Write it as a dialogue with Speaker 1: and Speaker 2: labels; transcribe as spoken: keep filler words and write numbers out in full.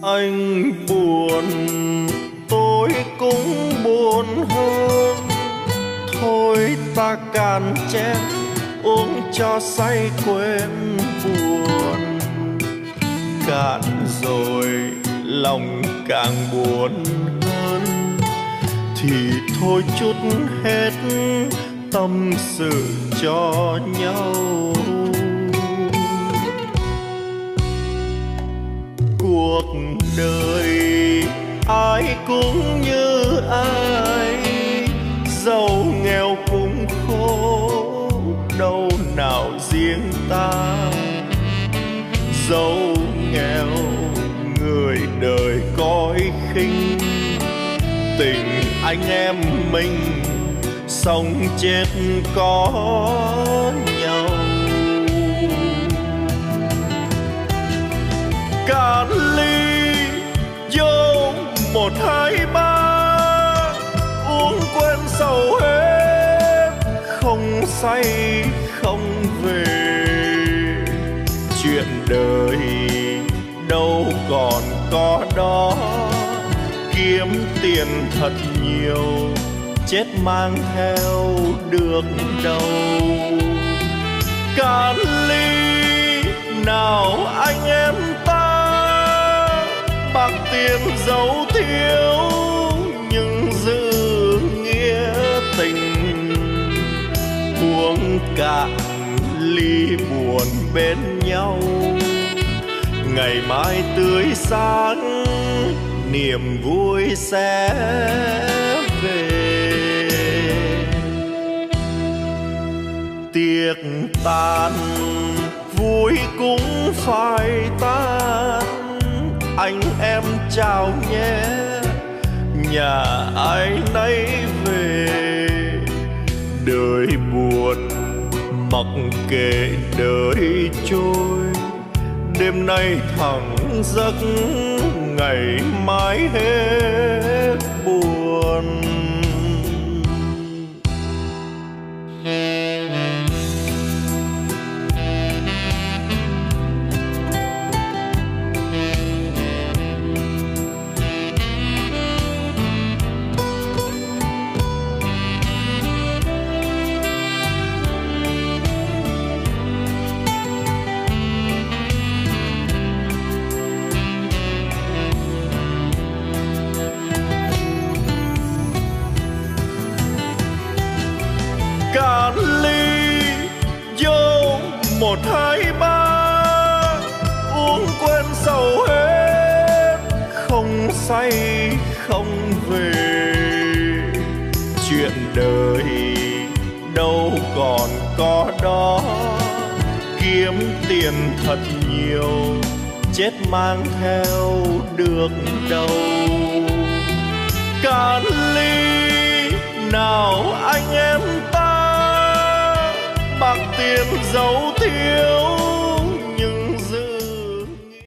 Speaker 1: Anh buồn tôi cũng buồn hơn, thôi ta cạn chén uống cho say quên buồn. Cạn rồi lòng càng buồn hơn, thì thôi chút hết tâm sự cho nhau. Cuộc đời ai cũng như ai, giàu nghèo cũng khổ, đâu nào riêng ta. Dẫu nghèo người đời coi khinh, tình anh em mình sống chết có nhau. Cạn ly vô một hai ba, uống quên sầu hết, không say không về. Chuyện đời đâu còn có đó, kiếm tiền thật nhiều, chết mang theo được đâu. Cạn ly nào anh em ta, bạc tiền dấu thiếu nhưng giữ nghĩa tình. Uống cạn ly buồn bên nhau, ngày mai tươi sáng niềm vui sẽ về. Tiệc tàn vui cũng phải tan, anh em chào nhé, nhà ai nấy về. Đời buồn mặc kệ đời trôi, đêm nay thẳng giấc ngày mai hết buồn. Cạn ly vô một hai ba, uống quên sầu hết, không say không về. Chuyện đời đâu còn có đó, kiếm tiền thật nhiều, chết mang theo được đâu. Cạn ly nào anh em ta, bạc tiền dấu thiếu